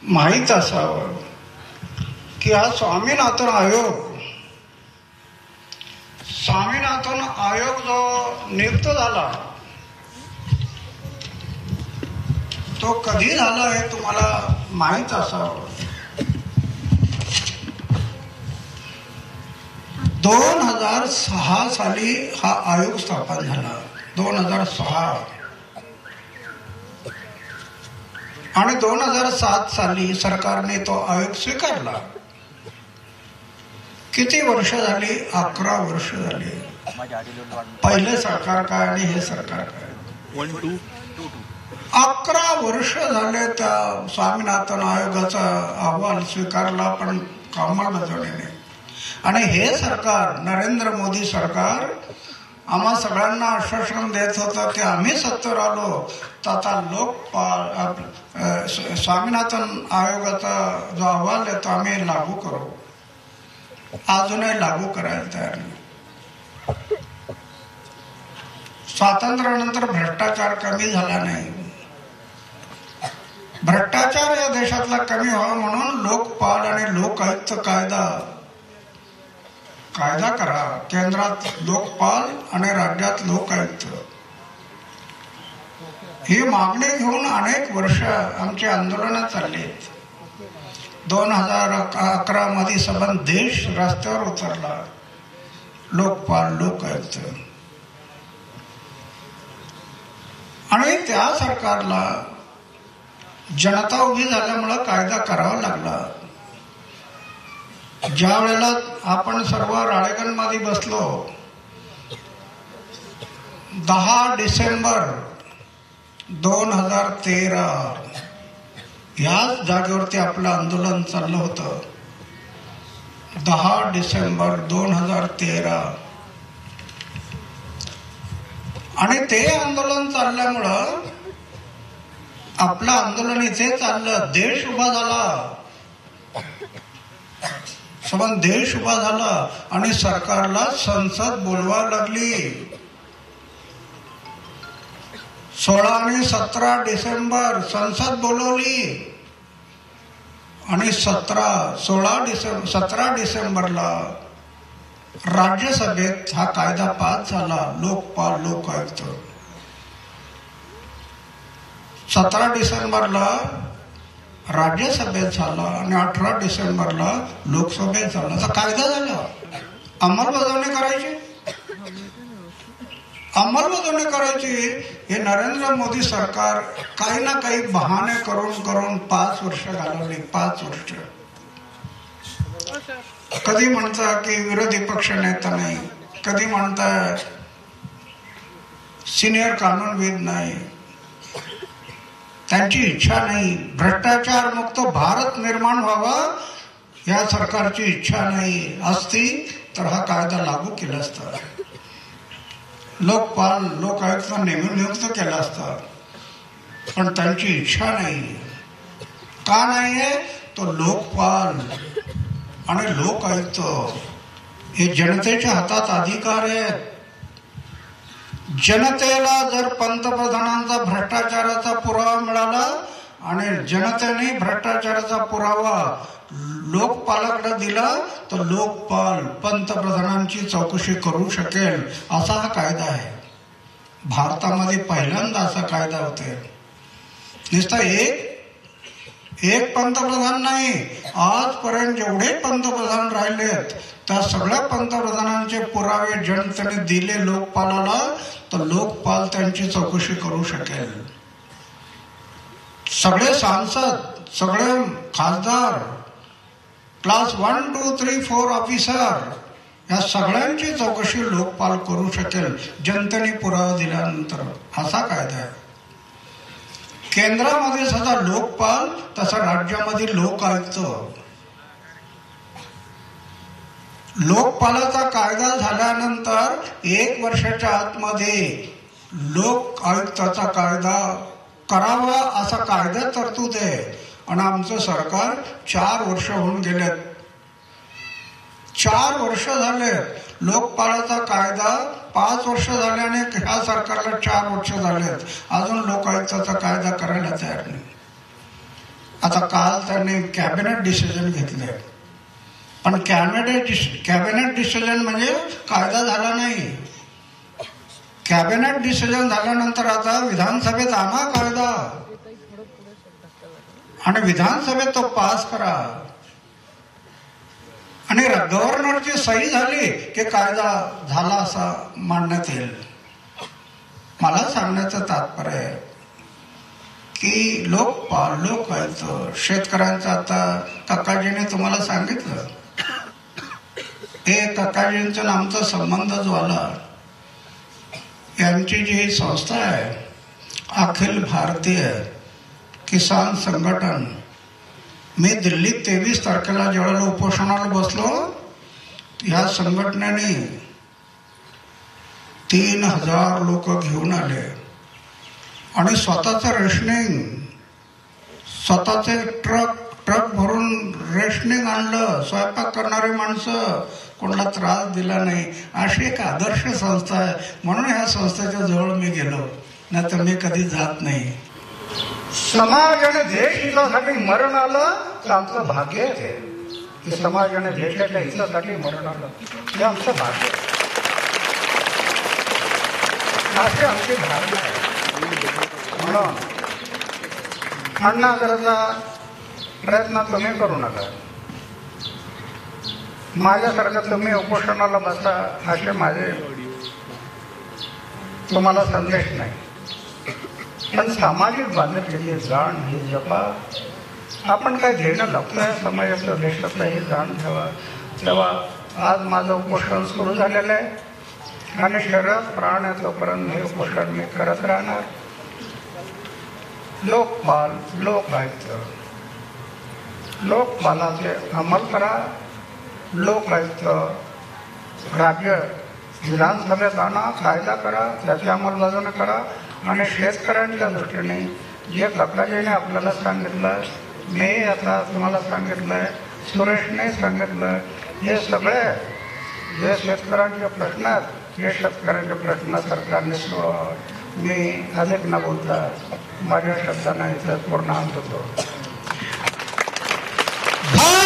माहीत असावं की हा स्वामीनाथन आयोग जो नियुक्त झाला तो कधी झाला हे तुम्हाला माहीत असावं. 2006 साली हा आयोग स्थापन झाला. 2006 आणि 2007 साली सरकारने तो आयोग स्वीकारला. किती वर्ष झाली? 11 वर्ष झाली. पहिले सरकार काय आणि हे सरकार काय? 11 वर्ष झाले त्या स्वामीनाथन आयोगाचा अहवाल स्वीकारला पण अंमलबजावणी. आणि हे सरकार, नरेंद्र मोदी सरकार, आम्हा सगळ्यांना आश्वासन देत होतं की आम्ही सत्तेवर आलो तर आता लोकपाल स्वामीनाथन आयोगाचा जो अहवाल आहे तो आम्ही लागू करू. अजूनही लागू करायला तयार नाही. स्वातंत्र्यानंतर भ्रष्टाचार कमी झाला नाही. भ्रष्टाचार या देशातला कमी व्हावा म्हणून लोकपाल आणि लोकायुक्त कायदा करा. केंद्रात लोकपाल आणि राज्यात लोकायुक्त ही मागणी घेऊन अनेक वर्ष आमची आंदोलनं चाललीत. 2011 मध्ये सबंध देश रस्त्यावर उतरला. लोकपाल लोकायुक्त आणि त्या सरकारला जनता उभी झाल्यामुळं कायदा करावा लागला. ज्या वेळेला आपण सर्व राळेगणमध्ये बसलो 10 डिसेंबर 2013 याच जागेवरती आपलं आंदोलन चाललं होतं. 10 डिसेंबर 2013 आणि ते आंदोलन चालल्यामुळं आपलं आंदोलन इथे चाललं. देश उभा झाला. सबंध देश उभा झाला आणि सरकारला संसद बोलवायला लागली. 16 आणि 17 डिसेंबर संसद बोलवली आणि 17 डिसेंबरला राज्यसभेत हा कायदा पास झाला. लोकपाल लोकायुक्त 17 डिसेंबरला राज्यसभेत झाला आणि 18 डिसेंबरला लोकसभेत झाला. असा कायदा झाला. अंमलबजावणी करायची. हे नरेंद्र मोदी सरकार काही ना काही बहाणे करून 5 वर्ष घालवली. 5 वर्ष. कधी म्हणता की विरोधी पक्ष नेता नाही, कधी म्हणता सिनियर कानूनविद नाही, त्यांची इच्छा नाही. भ्रष्टाचार मुक्त भारत निर्माण व्हावा या सरकारची इच्छा नाही असती तर हा कायदा लागू केला असता. लोकपाल लोकायुक्त नियुक्त केला असता. पण त्यांची इच्छा नाही. का नाहीये? तो लोकपाल आणि लोकायुक्त हे जनतेच्या हातात अधिकार आहेत. जनतेला जर पंतप्रधानांचा भ्रष्टाचाराचा पुरावा मिळाला आणि जनतेने भ्रष्टाचाराचा पुरावा लोकपालाकडे दिला तर लोकपाल पंतप्रधानांची चौकशी करू शकेल. असा हा कायदा आहे. भारतामध्ये पहिल्यांदा असा कायदा होते. नुसता एक पंतप्रधान नाही, आजपर्यंत जेवढे पंतप्रधान राहिलेत त्या सगळ्या पंतप्रधानांचे पुरावे जनतेने दिले लोकपालाला तर लोकपाल त्यांची चौकशी करू शकेल. सगळे सांसद, सगळे खासदार, क्लास 1, 2, 3, 4 ऑफिसर या सगळ्यांची चौकशी लोकपाल करू शकेल जनतेने पुरावा दिल्यानंतर. असा कायदा आहे. केंद्रामध्ये सदा लोकपाल तसा राज्यामध्ये लोकायुक्त. लोकपालाचा कायदा झाल्यानंतर 1 वर्षाच्या आतमध्ये लोक आयुक्ताचा कायदा करावा असा कायदा तरतूद आहे. आणि आमचं सरकार 4 वर्ष होऊन गेलेत. 4 वर्ष झाले. लोकपालाचा कायदा 5 वर्ष झाले आणि ह्या सरकारला 4 वर्ष झालेत. अजून लोकायुक्ताचा कायदा करायला तयार नाही. आता काल त्यांनी कॅबिनेट डिसिजन घेतले, पण कॅबिनेट डिसिजन म्हणजे कायदा झाला नाही. कॅबिनेट डिसिजन झाल्यानंतर आता विधानसभेत आणा कायदा आणि विधानसभेत तो पास करा आणि गव्हर्नरची सही झाली की कायदा झाला असा मानण्यात येईल. मला सांगण्याचं तात्पर्य आहे की लोकपाल, लोकायुक्त, शेतकऱ्यांचं आता कक्काजीने तुम्हाला सांगितलं, हे कक्काजींचा आमचा संबंध जो आला, यांची जी संस्था आहे अखिल भारतीय किसान संघटन, मी दिल्लीत 23 तारखेला ज्यावेळेला उपोषणाला बसलो, या संघटनेने 3000 लोक घेऊन आले आणि स्वतःचं रेशनिंग, स्वतःचे ट्रक भरून रेशनिंग आणलं. स्वयंपाक करणारी माणसं, कोणाला त्रास दिला नाही, अशी एक आदर्श संस्था आहे. म्हणून ह्या संस्थेच्या जवळ मी गेलो, नाही तर मी कधी जात नाही. समाज आणि देश हितासाठी मरण आलं तर आमचं भाग्य आहे की समाज आणि देशाच्या हितासाठी मरण आलं हे आमचं भाग्य आहे, अशी आमची धारणा आहे. म्हणून अण्णा करायचा प्रयत्न तुम्ही करू नका, माझ्यासारखं तुम्ही उपोषणाला बसा असे माझे तुम्हाला संदेश नाही. पण सामाजिक बांधिलकीची जाण ही जपा. आपण काय घेणं लागतोय समाजाचं, देशाचं ही जाण ठेवा. तेव्हा आज माझं उपोषण सुरू झालेलं आहे आणि शरीरात प्राण आहे तोपर्यंत हे उपोषण मी करत राहणार. लोकपाल, लोकायुक्त, लोकपालाचे अंमल करा. लोकायुक्त राज्य विधानसभेत आणा, कायदा करा, त्याची अंमलबजावणी करा. आणि शेतकऱ्यांच्या दृष्टीने जे कक्काजीने आपल्याला सांगितलं, मी आता तुम्हाला सांगितलंय, सुरेशने सांगितलं, हे सगळे जे शेतकऱ्यांचे प्रश्न आहेत, हे शेतकऱ्यांचे प्रश्न सरकारने सोडवावे. मी अधिक न बोलता माझ्या शब्दांना इथं पूर्ण आणतो.